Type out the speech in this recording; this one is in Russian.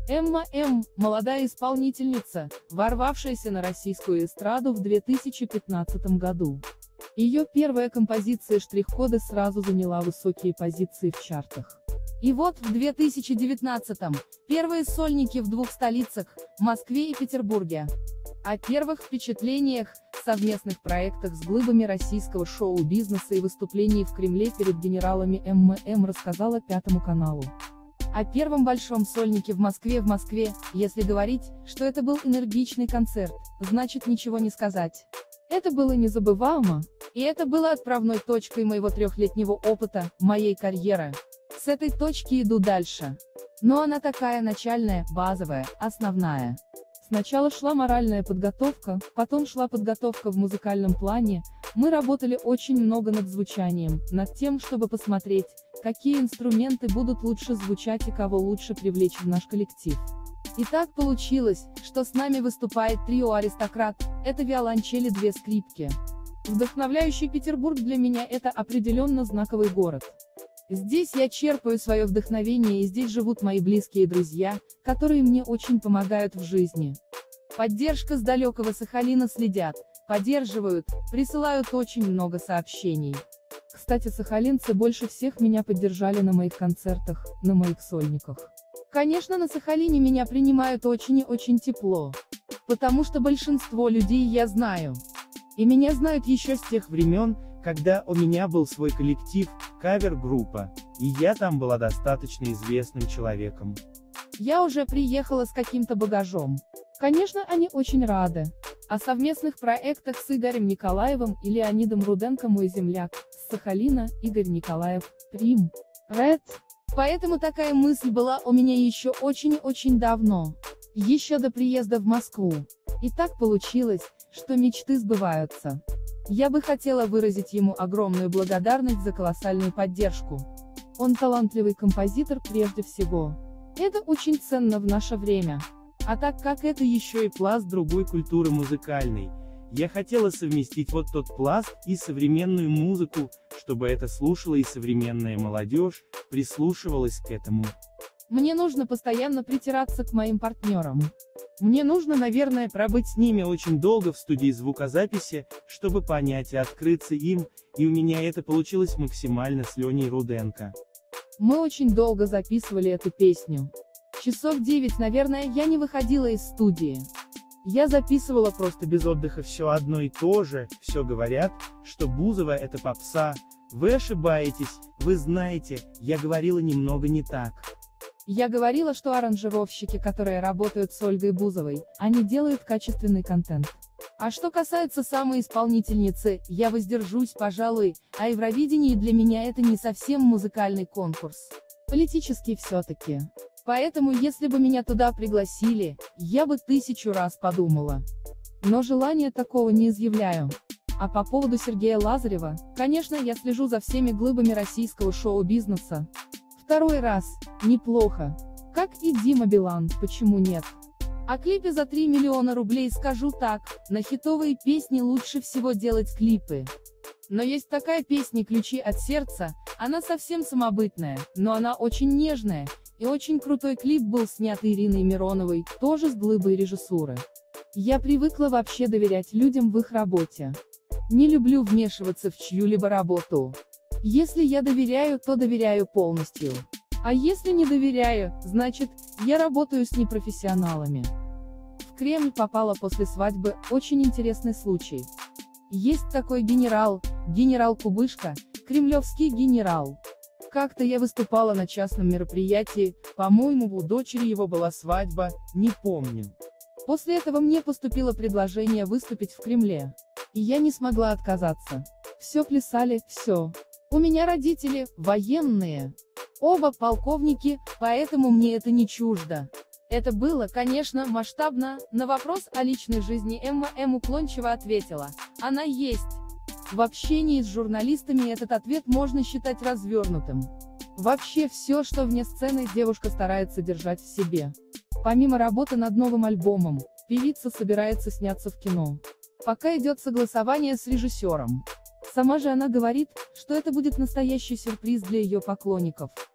Эмма М. – молодая исполнительница, ворвавшаяся на российскую эстраду в 2015 году. Ее первая композиция «Штрих-коды» сразу заняла высокие позиции в чартах. И вот в 2019-м первые сольники в двух столицах – Москве и Петербурге. О первых впечатлениях, совместных проектах с глыбами российского шоу-бизнеса и выступлении в Кремле перед генералами Эмма М. рассказала Пятому каналу. О первом большом сольнике в Москве, если говорить, что это был энергичный концерт, значит ничего не сказать. Это было незабываемо, и это было отправной точкой моего трехлетнего опыта, моей карьеры. С этой точки иду дальше. Но она такая начальная, базовая, основная. Сначала шла моральная подготовка, потом шла подготовка в музыкальном плане, мы работали очень много над звучанием, над тем, чтобы посмотреть, какие инструменты будут лучше звучать и кого лучше привлечь в наш коллектив. И так получилось, что с нами выступает трио «Аристократ», это виолончели, 2 скрипки. Вдохновляющий Петербург для меня это определенно знаковый город. Здесь я черпаю свое вдохновение, и здесь живут мои близкие друзья, которые мне очень помогают в жизни. Поддержка с далекого Сахалина, следят, поддерживают, присылают очень много сообщений. Кстати, сахалинцы больше всех меня поддержали на моих концертах, на моих сольниках. Конечно, на Сахалине меня принимают очень и очень тепло. Потому что большинство людей я знаю. И меня знают еще с тех времен, когда у меня был свой коллектив, кавер-группа, и я там была достаточно известным человеком. Я уже приехала с каким-то багажом. Конечно, они очень рады. О совместных проектах с Игорем Николаевым и Леонидом Руденко мой земляк, с Сахалина, Игорь Николаев, Трим, Ред. Поэтому такая мысль была у меня еще очень-очень давно. Еще до приезда в Москву. И так получилось, что мечты сбываются. Я бы хотела выразить ему огромную благодарность за колоссальную поддержку. Он талантливый композитор прежде всего. Это очень ценно в наше время. А так как это еще и пласт другой культуры музыкальной, я хотела совместить вот тот пласт и современную музыку, чтобы это слушала и современная молодежь, прислушивалась к этому. Мне нужно постоянно притираться к моим партнерам. Мне нужно, наверное, пробыть с ними очень долго в студии звукозаписи, чтобы понять и открыться им, и у меня это получилось максимально с Леней Руденко. Мы очень долго записывали эту песню. Часов 9, наверное, я не выходила из студии. Я записывала просто без отдыха все одно и то же, все говорят, что Бузова это попса, вы ошибаетесь, вы знаете, я говорила немного не так. Я говорила, что аранжировщики, которые работают с Ольгой Бузовой, они делают качественный контент. А что касается самой исполнительницы, я воздержусь, пожалуй, а Евровидение для меня это не совсем музыкальный конкурс. Политический все-таки. Поэтому если бы меня туда пригласили, я бы 1000 раз подумала. Но желания такого не изъявляю. А по поводу Сергея Лазарева, конечно, я слежу за всеми глыбами российского шоу-бизнеса. Второй раз, неплохо. Как и Дима Билан, почему нет? О клипе за 3 миллиона рублей скажу так, на хитовые песни лучше всего делать клипы. Но есть такая песня «Ключи от сердца», она совсем самобытная, но она очень нежная, и очень крутой клип был снят Ириной Мироновой, тоже с глыбой режиссуры. Я привыкла вообще доверять людям в их работе. Не люблю вмешиваться в чью-либо работу. Если я доверяю, то доверяю полностью. А если не доверяю, значит, я работаю с непрофессионалами. В Кремль попала после свадьбы, очень интересный случай. Есть такой генерал Кубышка, кремлевский генерал. Как-то я выступала на частном мероприятии, по-моему, у дочери его была свадьба, не помню. После этого мне поступило предложение выступить в Кремле. И я не смогла отказаться. Все плясали, все. У меня родители военные. Оба полковники, поэтому мне это не чуждо. Это было, конечно, масштабно. На вопрос о личной жизни Эмма М. уклончиво ответила: она есть. В общении с журналистами этот ответ можно считать развернутым. Вообще все, что вне сцены, девушка старается держать в себе. Помимо работы над новым альбомом, певица собирается сняться в кино. Пока идет согласование с режиссером. Сама же она говорит, что это будет настоящий сюрприз для ее поклонников.